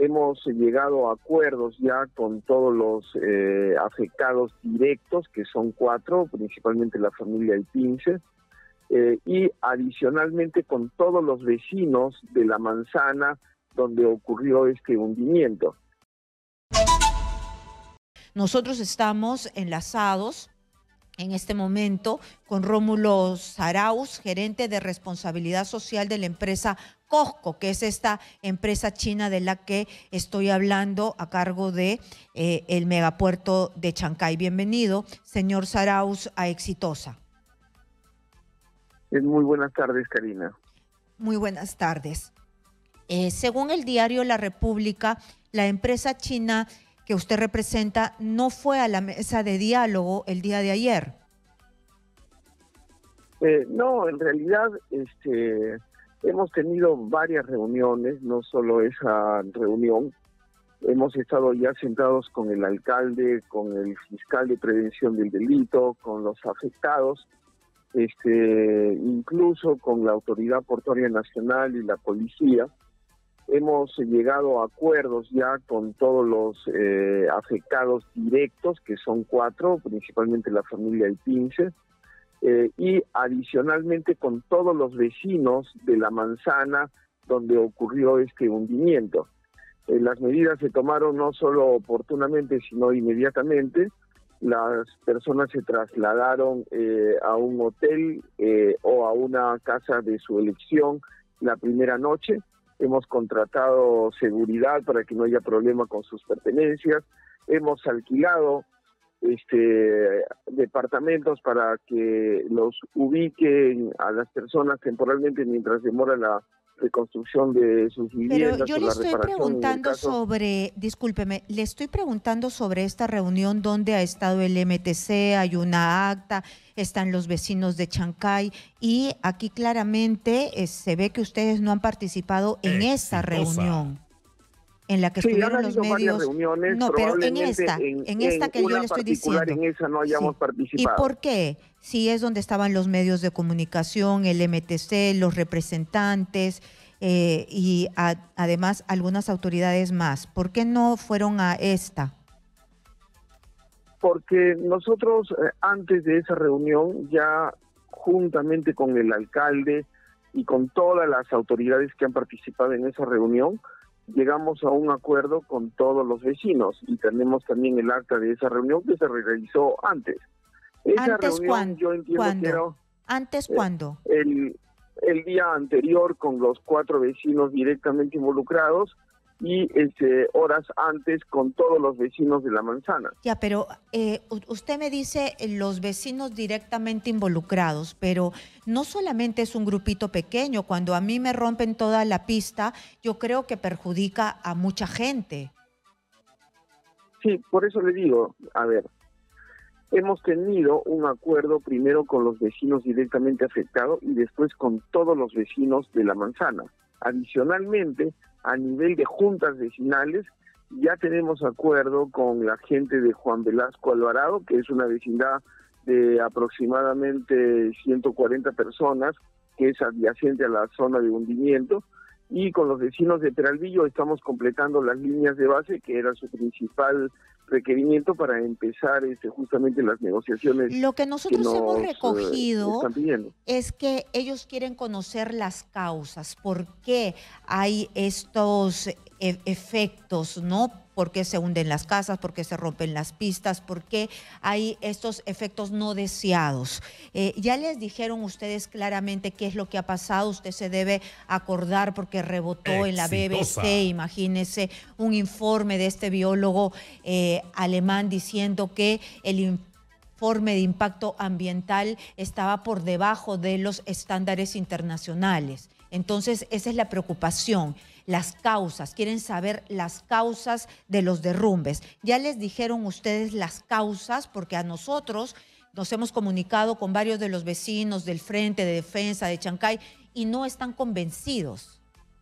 hemos llegado a acuerdos ya con todos los afectados directos, que son 4, principalmente la familia Ipince, y adicionalmente con todos los vecinos de la manzana donde ocurrió este hundimiento. Nosotros estamos enlazados en este momento con Rómulo Saraus, gerente de responsabilidad social de la empresa Cosco, que es esta empresa china de la que estoy hablando a cargo de el megapuerto de Chancay. Bienvenido, señor Saraus, a Exitosa. Muy buenas tardes, Karina. Muy buenas tardes. Según el diario La República, la empresa china que usted representa no fue a la mesa de diálogo el día de ayer. No, en realidad hemos tenido varias reuniones, no solo esa reunión. Hemos estado ya sentados con el alcalde, con el fiscal de prevención del delito, con los afectados, incluso con la Autoridad Portuaria Nacional y la policía. Hemos llegado a acuerdos ya con todos los afectados directos, que son 4, principalmente la familia Ipince, y adicionalmente con todos los vecinos de la manzana donde ocurrió este hundimiento. Las medidas se tomaron no solo oportunamente, sino inmediatamente. Las personas se trasladaron a un hotel o a una casa de su elección la primera noche. Hemos contratado seguridad para que no haya problema con sus pertenencias. Hemos alquilado departamentos para que los ubiquen a las personas temporalmente mientras demora la reconstrucción de sus viviendas. Pero yo le estoy preguntando sobre, discúlpeme, le estoy preguntando sobre esta reunión donde ha estado el MTC, hay una acta, están los vecinos de Chancay y aquí claramente se ve que ustedes no han participado en esta reunión en la que estuvieron los medios. No, pero en esta que yo le estoy diciendo. En esa no hayamos participado. ¿Y por qué? Si es donde estaban los medios de comunicación, el MTC, los representantes y además algunas autoridades más. ¿Por qué no fueron a esta? Porque nosotros antes de esa reunión ya juntamente con el alcalde y con todas las autoridades que han participado en esa reunión, llegamos a un acuerdo con todos los vecinos y tenemos también el acta de esa reunión que se realizó antes. ¿Antes cuándo? Yo entiendo que era, ¿Antes cuándo? El día anterior con los 4 vecinos directamente involucrados y horas antes con todos los vecinos de la manzana. Ya, pero usted me dice los vecinos directamente involucrados, pero no solamente es un grupito pequeño. Cuando a mí me rompen toda la pista, yo creo que perjudica a mucha gente. Sí, por eso le digo, a ver, hemos tenido un acuerdo primero con los vecinos directamente afectados y después con todos los vecinos de la manzana. Adicionalmente, a nivel de juntas vecinales, ya tenemos acuerdo con la gente de Juan Velasco Alvarado, que es una vecindad de aproximadamente 140 personas, que es adyacente a la zona de hundimiento, y con los vecinos de Peralvillo estamos completando las líneas de base, que era su principal requerimiento para empezar justamente las negociaciones. Lo que nosotros hemos recogido están pidiendo es que ellos quieren conocer las causas, por qué hay estos efectos, ¿no? ¿Por qué se hunden las casas? ¿Por qué se rompen las pistas? ¿Por qué hay estos efectos no deseados? Ya les dijeron ustedes claramente qué es lo que ha pasado. Usted se debe acordar porque rebotó en la BBC, imagínese, un informe de este biólogo alemán diciendo que el informe de impacto ambiental estaba por debajo de los estándares internacionales. Entonces, esa es la preocupación. Las causas, quieren saber las causas de los derrumbes. Ya les dijeron ustedes las causas, porque a nosotros nos hemos comunicado con varios de los vecinos del Frente de Defensa de Chancay y no están convencidos.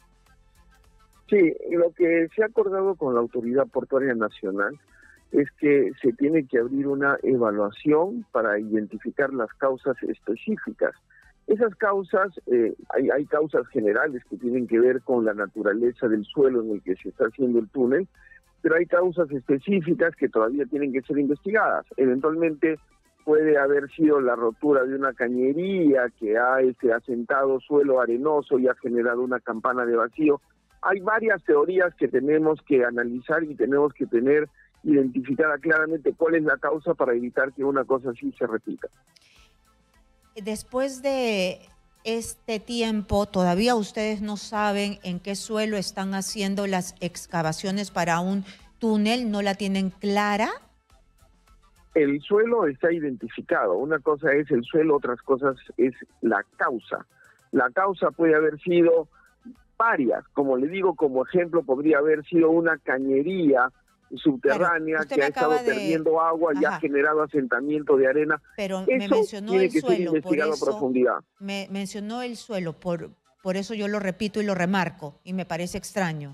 Sí, lo que se ha acordado con la Autoridad Portuaria Nacional es que se tiene que abrir una evaluación para identificar las causas específicas. Esas causas, hay causas generales que tienen que ver con la naturaleza del suelo en el que se está haciendo el túnel, pero hay causas específicas que todavía tienen que ser investigadas. Eventualmente puede haber sido la rotura de una cañería que ha asentado suelo arenoso y ha generado una campana de vacío. Hay varias teorías que tenemos que analizar y tenemos que tener identificada claramente cuál es la causa para evitar que una cosa así se repita. Después de este tiempo, ¿todavía ustedes no saben en qué suelo están haciendo las excavaciones para un túnel? ¿No la tienen clara? El suelo está identificado. Una cosa es el suelo, otras cosas es la causa. La causa puede haber sido varias. Como le digo, como ejemplo, podría haber sido una cañería subterránea, claro, que ha estado perdiendo agua y ha generado asentamiento de arena. Pero eso me mencionó tiene el que suelo, ser investigado a profundidad. Me mencionó el suelo, por eso yo lo repito y lo remarco, y me parece extraño.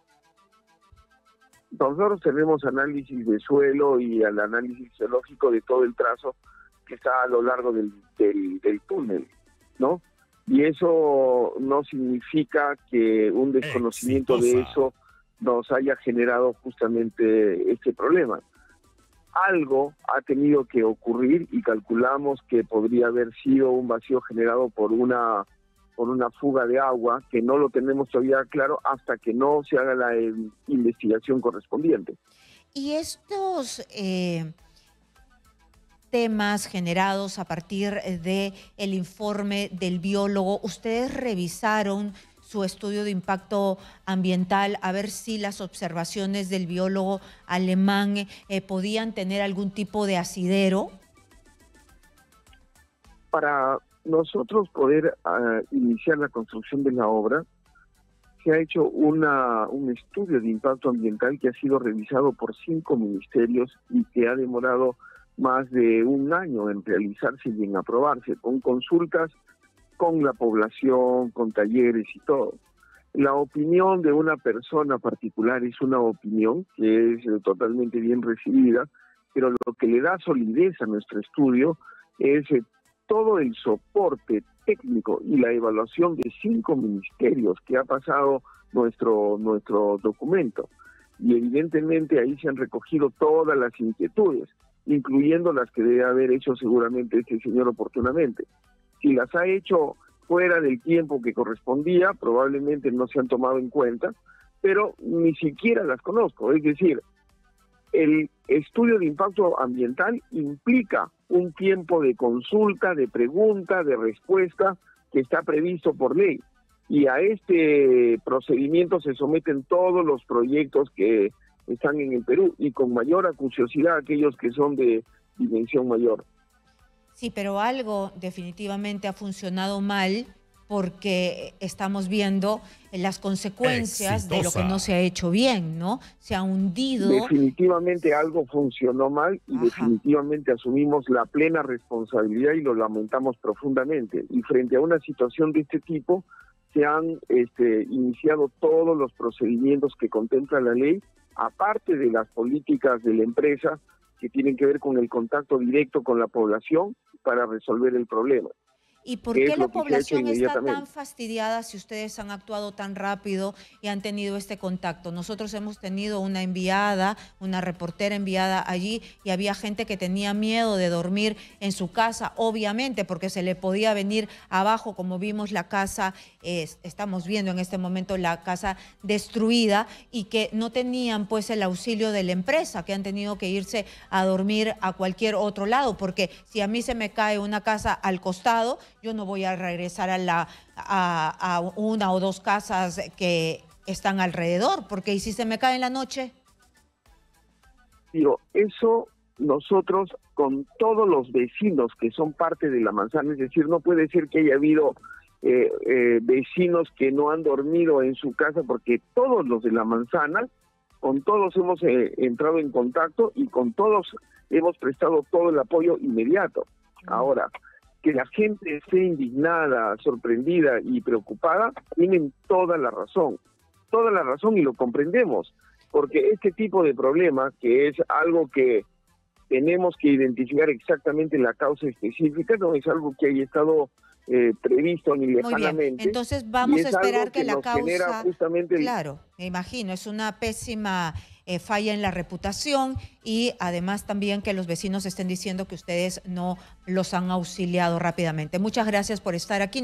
Nosotros tenemos análisis de suelo y el análisis geológico de todo el trazo que está a lo largo del túnel, ¿no? Y eso no significa que un desconocimiento de eso nos haya generado justamente este problema. Algo ha tenido que ocurrir y calculamos que podría haber sido un vacío generado por una fuga de agua, que no lo tenemos todavía claro hasta que no se haga la investigación correspondiente. Y estos temas generados a partir de el informe del biólogo, ¿ustedes revisaron su estudio de impacto ambiental a ver si las observaciones del biólogo alemán podían tener algún tipo de asidero? Para nosotros poder iniciar la construcción de la obra, se ha hecho un estudio de impacto ambiental que ha sido revisado por 5 ministerios y que ha demorado más de un año en realizarse y en aprobarse, con consultas con la población, con talleres y todo. La opinión de una persona particular es una opinión que es totalmente bien recibida, pero lo que le da solidez a nuestro estudio es todo el soporte técnico y la evaluación de 5 ministerios que ha pasado nuestro documento. Y evidentemente ahí se han recogido todas las inquietudes, incluyendo las que debe haber hecho seguramente este señor oportunamente. Si las ha hecho fuera del tiempo que correspondía, probablemente no se han tomado en cuenta, pero ni siquiera las conozco. Es decir, el estudio de impacto ambiental implica un tiempo de consulta, de pregunta, de respuesta que está previsto por ley. Y a este procedimiento se someten todos los proyectos que están en el Perú y con mayor acuciosidad aquellos que son de dimensión mayor. Sí, pero algo definitivamente ha funcionado mal porque estamos viendo las consecuencias de lo que no se ha hecho bien, ¿no? Se ha hundido. Definitivamente algo funcionó mal y definitivamente asumimos la plena responsabilidad y lo lamentamos profundamente. Y frente a una situación de este tipo, se han iniciado todos los procedimientos que contempla la ley, aparte de las políticas de la empresa que tienen que ver con el contacto directo con la población para resolver el problema. ¿Y por qué la población está tan fastidiada si ustedes han actuado tan rápido y han tenido este contacto? Nosotros hemos tenido una enviada, una reportera enviada allí y había gente que tenía miedo de dormir en su casa, obviamente, porque se le podía venir abajo, como vimos la casa, estamos viendo en este momento la casa destruida y que no tenían pues el auxilio de la empresa, que han tenido que irse a dormir a cualquier otro lado, porque si a mí se me cae una casa al costado, yo no voy a regresar a una o dos casas que están alrededor, porque ¿y si se me cae en la noche? Digo, eso nosotros con todos los vecinos que son parte de la manzana, es decir, no puede ser que haya habido vecinos que no han dormido en su casa, porque todos los de la manzana, con todos hemos entrado en contacto y con todos hemos prestado todo el apoyo inmediato. Ahora, que la gente esté indignada, sorprendida y preocupada, tienen toda la razón y lo comprendemos, porque este tipo de problema, que es algo que tenemos que identificar exactamente la causa específica, no es algo que haya estado previsto ni Muy bien, lejanamente. entonces vamos y a es algo esperar que la nos genera causa, justamente claro, me imagino, es una pésima falla en la reputación y además también que los vecinos estén diciendo que ustedes no los han auxiliado rápidamente. Muchas gracias por estar aquí.